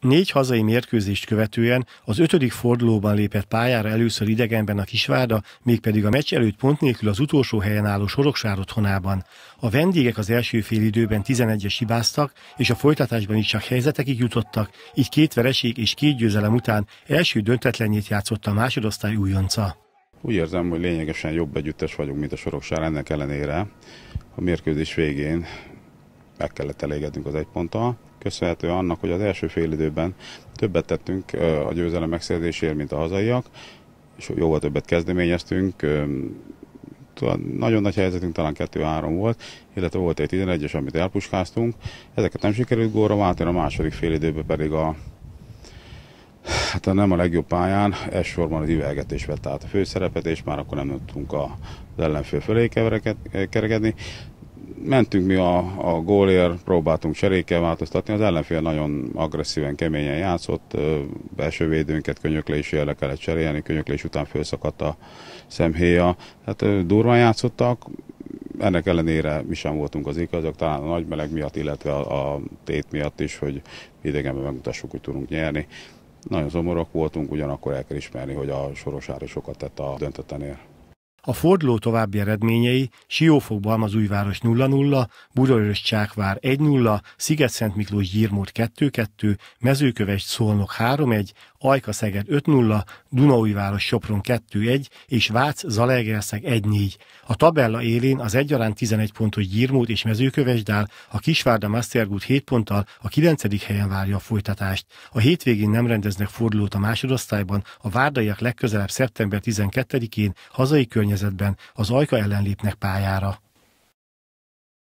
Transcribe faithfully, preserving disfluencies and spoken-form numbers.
Négy hazai mérkőzést követően az ötödik fordulóban lépett pályára először idegenben a Kisvárda, mégpedig a meccs előtt pont nélkül az utolsó helyen álló Sorokság otthonában. A vendégek az első félidőben tizenegyes hibáztak, és a folytatásban is csak helyzetekig jutottak, így két vereség és két győzelem után első döntetlenjét játszott a másodosztály újonca. Úgy érzem, hogy lényegesen jobb együttes vagyunk, mint a Sorokság, ennek ellenére a mérkőzés végén meg kellett elégednünk az egy ponttal. Köszönhető annak, hogy az első félidőben többet tettünk a győzelem megszerzéséért, mint a hazaiak, és jóval többet kezdeményeztünk. Nagyon nagy helyzetünk talán kettő-három volt, illetve volt egy tizenegyes, amit elpuskáztunk. Ezeket nem sikerült gólra váltani, a második félidőben pedig a hát nem a legjobb pályán, elsősorban az üvegetés vett át a főszerepet, és már akkor nem tudtunk az ellenfél fölé kerekedni. Mentünk mi a, a gólért, próbáltunk cserékkel változtatni, az ellenfél nagyon agresszíven, keményen játszott, belső védőnket könyöklésével le kellett cserélni, könyöklés után felszakadt a szemhéja, hát durván játszottak, ennek ellenére mi sem voltunk az igazak, talán a nagy meleg miatt, illetve a, a tét miatt is, hogy idegenben megmutassuk, hogy tudunk nyerni. Nagyon szomorúak voltunk, ugyanakkor el kell ismerni, hogy a Sorokság is sokat tett a döntetlenért. A forduló további eredményei: Siófok-Balmazújváros nulla nulla, Budaörs-Csákvár egy nulla, Sziget-Szentmiklós-Gyirmót kettő kettő, Mezőkövesd-Szolnok három egy, Ajka-Szeged öt nulla, Dunaújváros-Sopron kettő egy és Vác-Zalaegerszeg egy négy. A tabella élén az egyaránt tizenegy pontos Gyirmót és Mezőkövesd áll, a Kisvárda-Mastergut hét ponttal a kilencedik helyen várja a folytatást. A hétvégén nem rendeznek fordulót a másodosztályban, a várdaiak legközelebb szeptember tizenkettedikén hazai környezetben az Ajka ellen lépnek pályára.